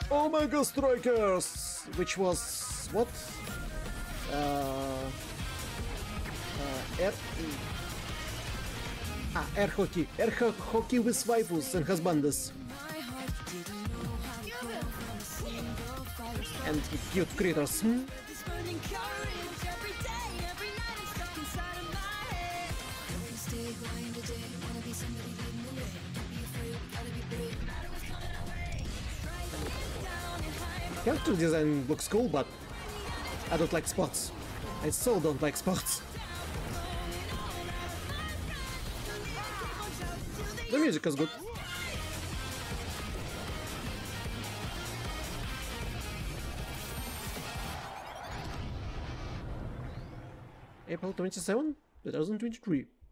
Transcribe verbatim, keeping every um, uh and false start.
Omega Strikers, which was what? Uh, uh, air, ah, air hockey, air ho hockey with waifus and husbands, and cute critters. Hmm? Character design looks cool, but I don't like sports. I so don't like sports. The music is good. April twenty-seventh, two thousand twenty-three.